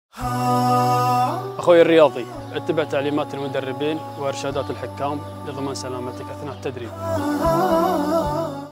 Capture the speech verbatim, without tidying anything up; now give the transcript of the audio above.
أخوي الرياضي، اتبع تعليمات المدربين وإرشادات الحكام لضمان سلامتك أثناء التدريب.